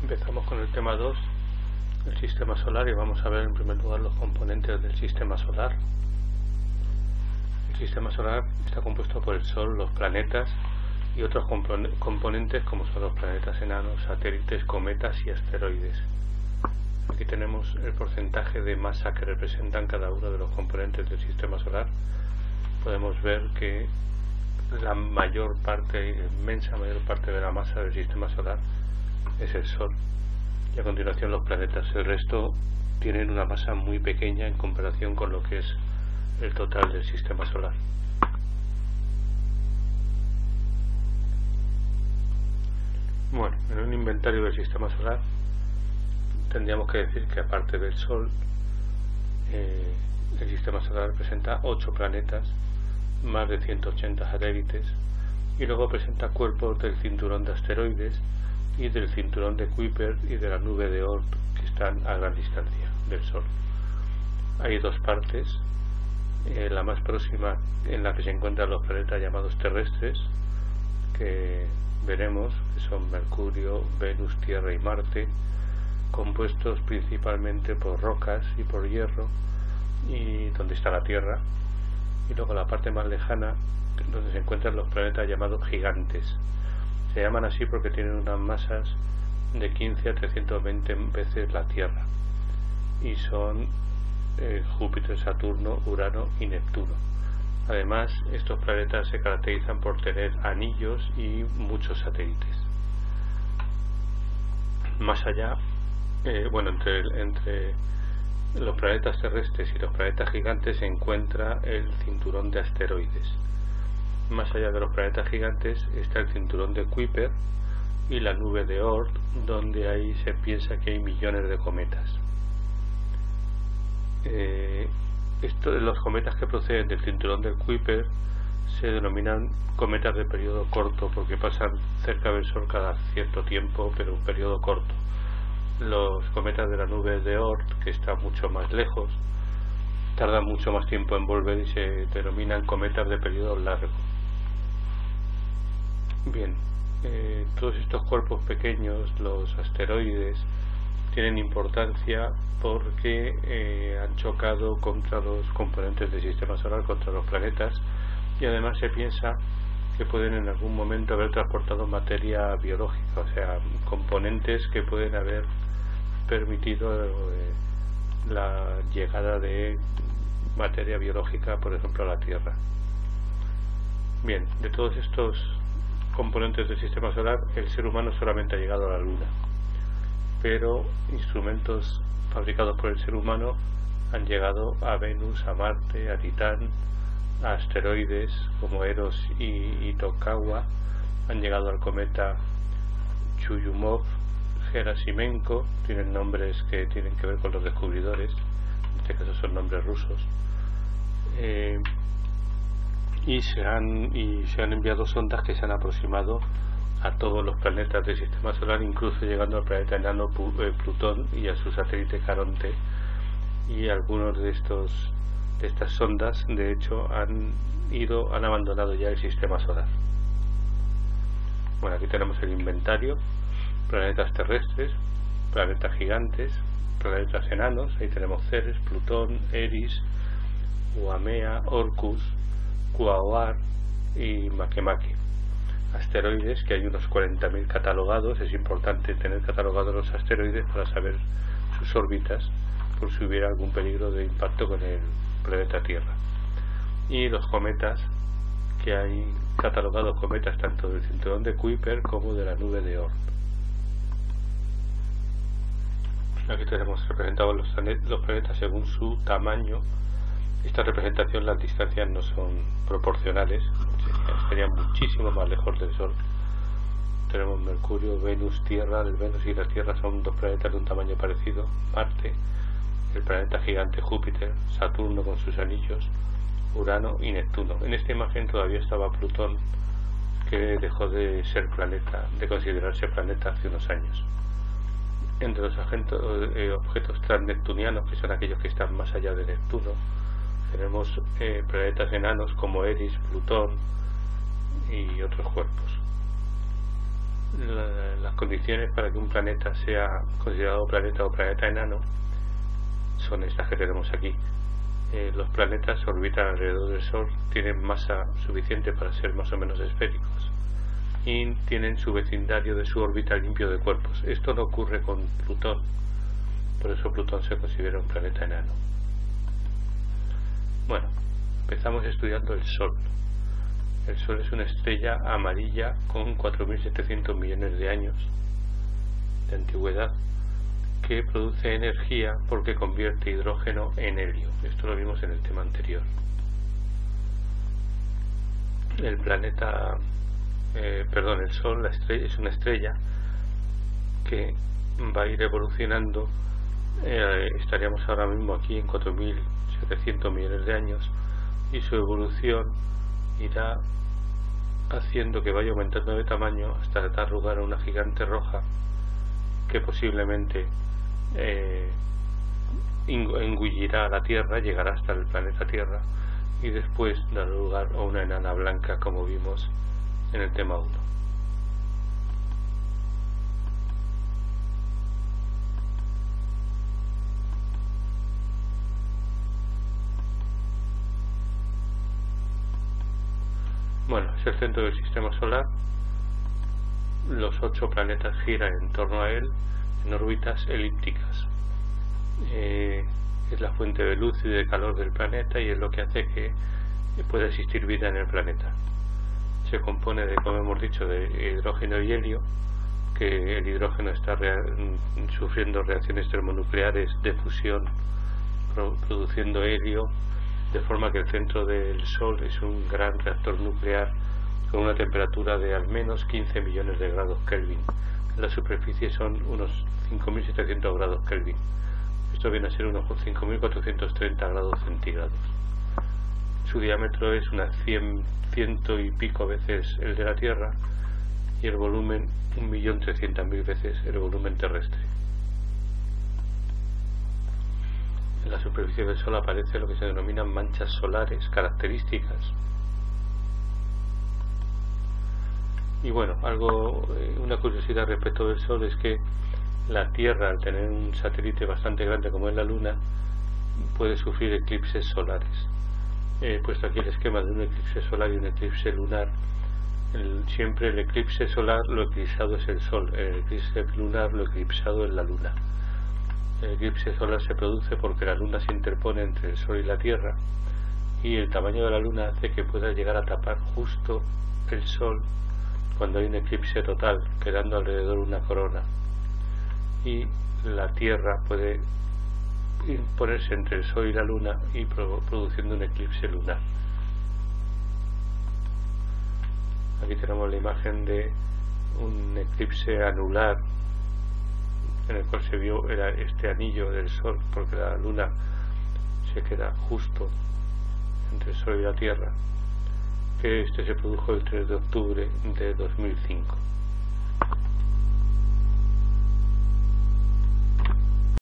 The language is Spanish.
Empezamos con el tema 2, el sistema solar, y vamos a ver en primer lugar los componentes del sistema solar. El sistema solar está compuesto por el Sol, los planetas y otros componentes como son los planetas enanos, satélites, cometas y asteroides. Aquí tenemos el porcentaje de masa que representan cada uno de los componentes del sistema solar. Podemos ver que la inmensa mayor parte de la masa del sistema solar es el Sol, y a continuación los planetas. El resto tienen una masa muy pequeña en comparación con lo que es el total del sistema solar. Bueno, en un inventario del sistema solar tendríamos que decir que aparte del Sol, el sistema solar presenta 8 planetas, más de 180 satélites, y luego presenta cuerpos del cinturón de asteroides y del cinturón de Kuiper y de la nube de Oort, que están a gran distancia del Sol. Hay dos partes, la más próxima en la que se encuentran los planetas llamados terrestres, que veremos que son Mercurio, Venus, Tierra y Marte, compuestos principalmente por rocas y por hierro, y donde está la Tierra. Y luego la parte más lejana, donde se encuentran los planetas llamados gigantes. Se llaman así porque tienen unas masas de 15 a 320 veces la Tierra, y son Júpiter, Saturno, Urano y Neptuno. Además, estos planetas se caracterizan por tener anillos y muchos satélites. Más allá, entre los planetas terrestres y los planetas gigantes se encuentra el cinturón de asteroides. Más allá de los planetas gigantes está el cinturón de Kuiper y la nube de Oort, donde ahí se piensa que hay millones de cometas. Los cometas que proceden del cinturón de Kuiper se denominan cometas de periodo corto porque pasan cerca del Sol cada cierto tiempo, pero un periodo corto. Los cometas de la nube de Oort, que está mucho más lejos, tardan mucho más tiempo en volver y se denominan cometas de periodo largo. Bien, todos estos cuerpos pequeños, los asteroides, tienen importancia porque han chocado contra los componentes del sistema solar, contra los planetas, y además se piensa que pueden en algún momento haber transportado materia biológica, o sea, componentes que pueden haber permitido la llegada de materia biológica, por ejemplo, a la Tierra. Bien, de todos estos componentes del sistema solar, el ser humano solamente ha llegado a la Luna, pero instrumentos fabricados por el ser humano han llegado a Venus, a Marte, a Titán, a asteroides como Eros y Itokawa, han llegado al cometa Churyumov-Gerasimenko, tienen nombres que tienen que ver con los descubridores, en este caso son nombres rusos, y se han enviado sondas que se han aproximado a todos los planetas del sistema solar, incluso llegando al planeta enano Plutón y a su satélite Caronte, y algunos de estas sondas de hecho han abandonado ya el sistema solar. Bueno, aquí tenemos el inventario: planetas terrestres, planetas gigantes, planetas enanos, ahí tenemos Ceres, Plutón, Eris, Haumea, Orcus, Quaoar y Makemake. Asteroides, que hay unos 40.000 catalogados. Es importante tener catalogados los asteroides para saber sus órbitas, por si hubiera algún peligro de impacto con el planeta Tierra. Y los cometas, que hay catalogados cometas tanto del cinturón de Kuiper como de la nube de Oort. Aquí tenemos representados los planetas según su tamaño. Esta representación, las distancias no son proporcionales, estarían muchísimo más lejos del Sol. Tenemos Mercurio, Venus, Tierra. El Venus y la Tierra son dos planetas de un tamaño parecido. Marte, el planeta gigante Júpiter, Saturno con sus anillos, Urano y Neptuno. En esta imagen todavía estaba Plutón, que dejó de ser planeta, de considerarse planeta hace unos años. Entre los objetos transneptunianos, que son aquellos que están más allá de Neptuno, tenemos planetas enanos como Eris, Plutón y otros cuerpos. las condiciones para que un planeta sea considerado planeta o planeta enano son estas que tenemos aquí. Los planetas orbitan alrededor del Sol, tienen masa suficiente para ser más o menos esféricos y tienen su vecindario de su órbita limpio de cuerpos. Esto no ocurre con Plutón, por eso Plutón se considera un planeta enano. Bueno, empezamos estudiando el Sol. El Sol es una estrella amarilla con 4.700 millones de años de antigüedad, que produce energía porque convierte hidrógeno en helio. Esto lo vimos en el tema anterior. El Sol, es una estrella que va a ir evolucionando. Estaríamos ahora mismo aquí en 4.700 millones de años, y su evolución irá haciendo que vaya aumentando de tamaño hasta dar lugar a una gigante roja que posiblemente engullirá a la Tierra, llegará hasta el planeta Tierra y después dará lugar a una enana blanca, como vimos en el tema 1. Bueno, es el centro del sistema solar. Los 8 planetas giran en torno a él en órbitas elípticas. Es la fuente de luz y de calor del planeta y es lo que hace que pueda existir vida en el planeta. Se compone de, como hemos dicho, de hidrógeno y helio, que el hidrógeno está sufriendo reacciones termonucleares de fusión, produciendo helio, de forma que el centro del Sol es un gran reactor nuclear con una temperatura de al menos 15 millones de grados Kelvin. La superficie son unos 5.700 grados Kelvin. Esto viene a ser unos 5.430 grados centígrados. Su diámetro es unas 100 y pico veces el de la Tierra y el volumen 1.300.000 veces el volumen terrestre. En la superficie del Sol aparece lo que se denominan manchas solares características. Y bueno, una curiosidad respecto del Sol es que la Tierra, al tener un satélite bastante grande como es la Luna, puede sufrir eclipses solares. He puesto aquí el esquema de un eclipse solar y un eclipse lunar. Siempre el eclipse solar, lo eclipsado es el Sol; el eclipse lunar, lo eclipsado es la Luna. El eclipse solar se produce porque la Luna se interpone entre el Sol y la Tierra, y el tamaño de la Luna hace que pueda llegar a tapar justo el Sol cuando hay un eclipse total, quedando alrededor una corona, y la Tierra puede ponerse entre el Sol y la Luna y produciendo un eclipse lunar. Aquí tenemos la imagen de un eclipse anular en el cual se vio este anillo del Sol, porque la Luna se queda justo entre el Sol y la Tierra, que se produjo el 3 de octubre de 2005.